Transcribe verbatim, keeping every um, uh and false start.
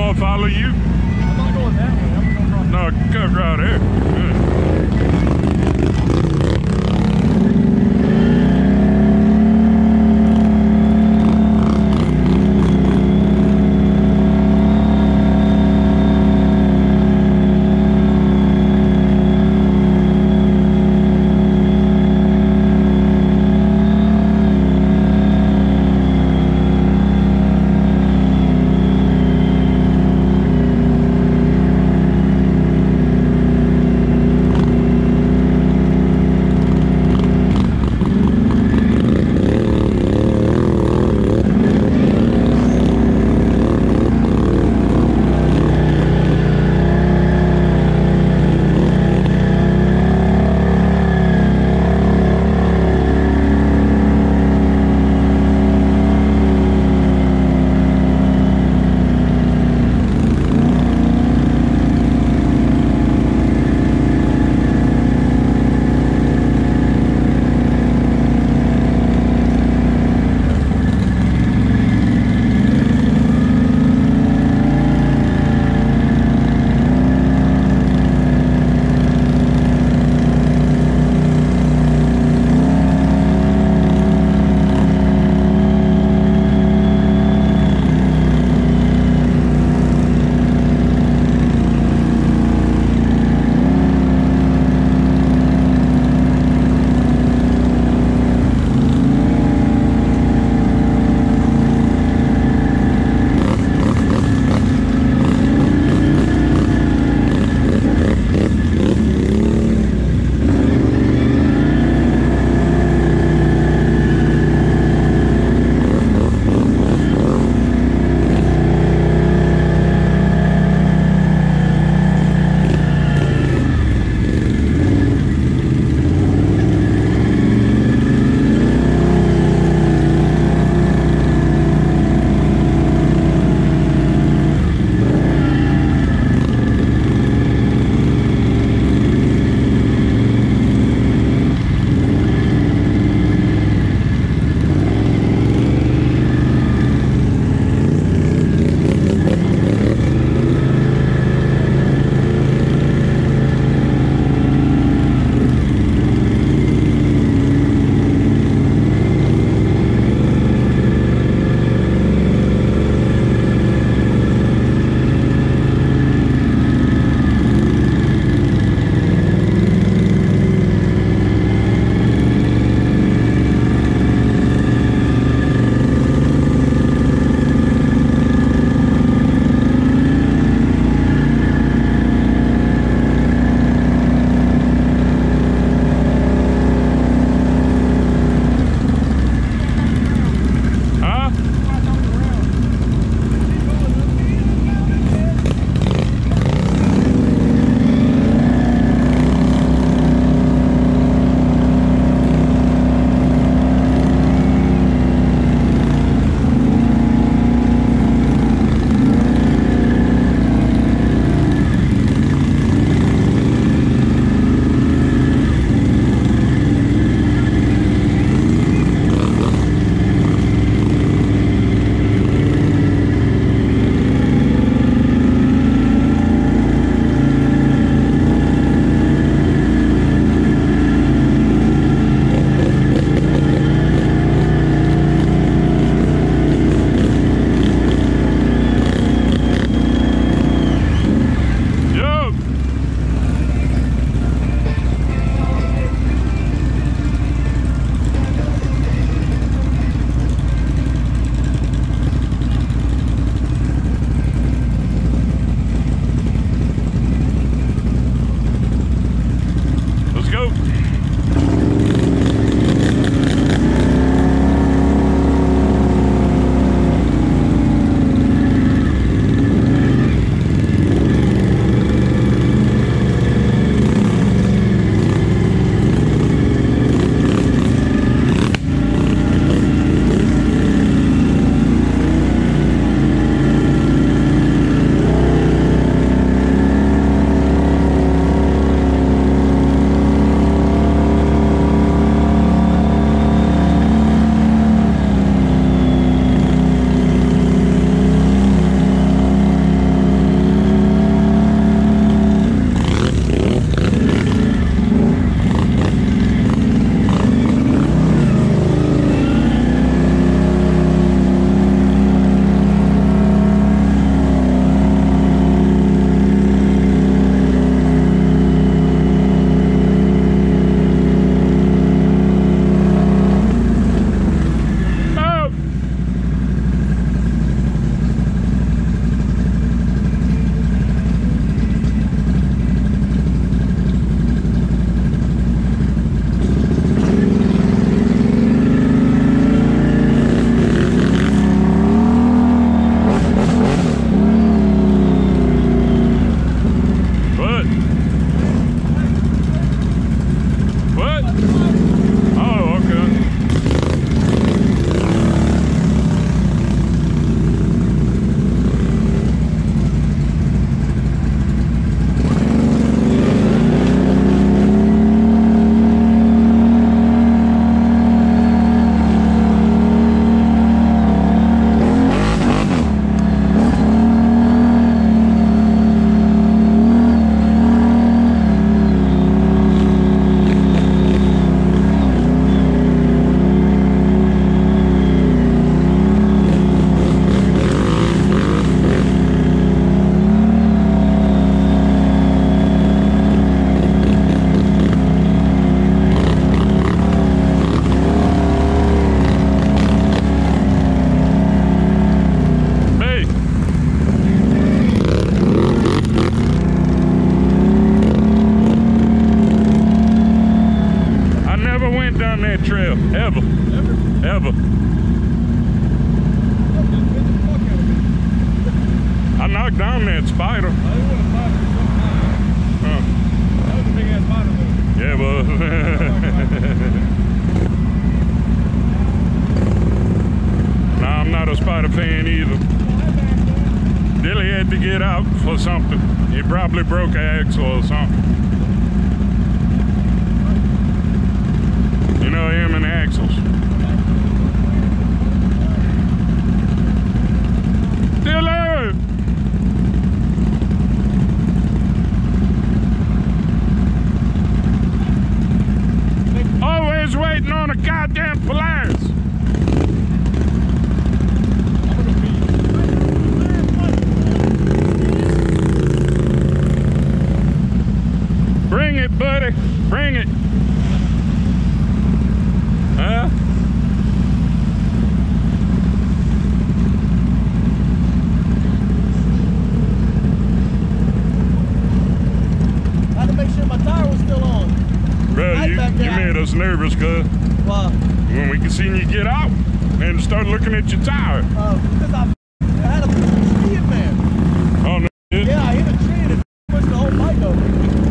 I'll follow you. I'm not going that way. I'm going to go No, come right there. Good. Never. I knocked down that spider. Huh. That was a big ass spider though. Yeah, but nah, I'm not a spider fan either. Dilly had to get out for something. He probably broke an axle or something. You know him and axles. Dilly! Always waiting on a goddamn Polaris. Bring it, buddy. Bring it. Huh? I had to make sure my tire was still on. Bro, you, you made us nervous, cuz. Why? When we can see you get out and start looking at your tire. Uh, because I, I had a tree in there. Oh, no. Yeah, I hit a tree and it pushed the whole bike over.